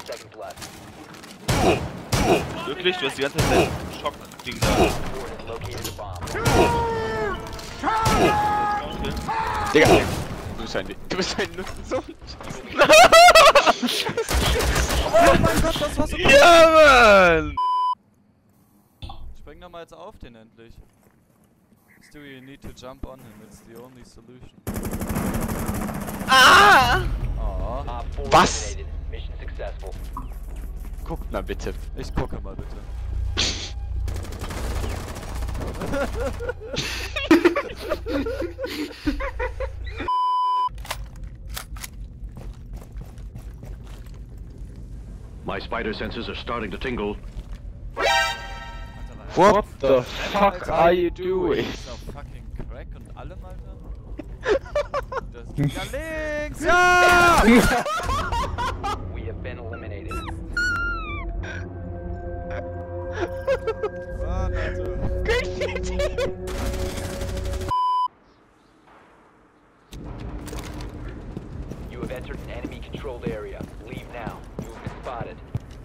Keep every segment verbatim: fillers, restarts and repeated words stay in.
seconds left. Wirklich? Du hast die ganze Zeit Schock-Ding da. Four has located a bomb. Digga, du bist ein, du bist ein Nutzensohn. Oh mein Gott, das war so gut. Ja, Mann! Spring doch mal jetzt auf den endlich. Still, you need to jump on him, it's the only solution. Ah! Oh, Op four Was? eliminated. Mission successful. Guckt mal bitte. ich gucke mal bitte. My spider senses are starting to tingle. What the fuck are you doing? Ist auf fucking Crack und allem, Alter? Das ja, links! Ja! We have been eliminated. Mann, Alter. You have entered an enemy-controlled area. Leave now. You have been spotted.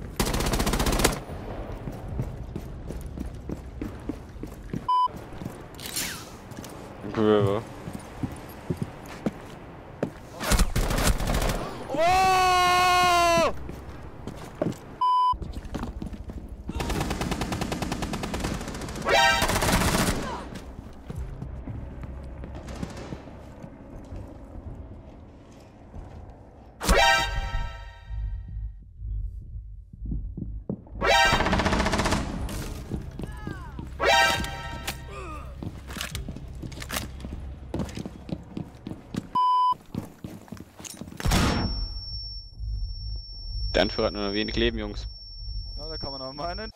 Gröwe. Oh! Der Anführer hat nur noch wenig Leben, Jungs. Ja, da kann man noch mal einen.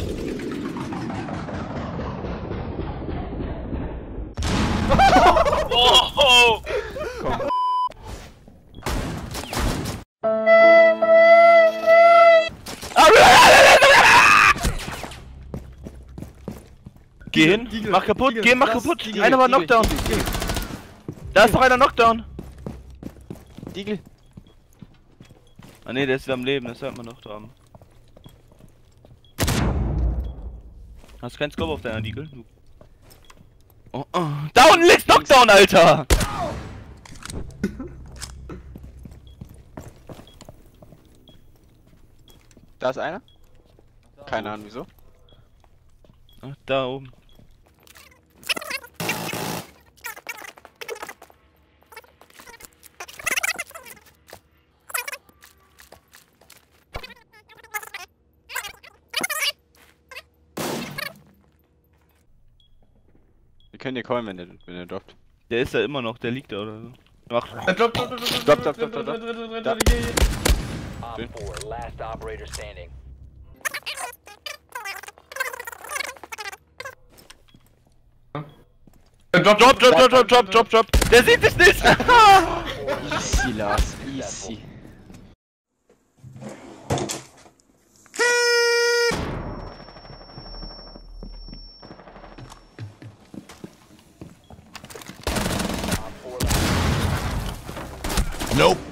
Oh, oh. Komm. Geh hin, Diegel, mach kaputt, Diegel, geh, mach das, kaputt. Diegel, Einer war Diegel, Knockdown. Da ist noch einer Knockdown. Diegel. Ah ne, der ist wieder am Leben, das hört man noch dran. Hast du keinen Scope auf deiner Diegel? Du. Oh, oh. Da unten links Knockdown, Alter! Da ist einer? Keine Ahnung wieso. Ach, da oben. Wir können dir callen, wenn der, wenn der droppt. Der ist da immer noch, der liegt da oder so. Ach, Stopp, stopp, stopp, stopp, stopp, stopp. Da. Op four, last operator standing. drop, drop, drop, drop, drop, drop, drop, drop. Der sieht dich nicht! Easy, Lars, easy. Op four. Nope.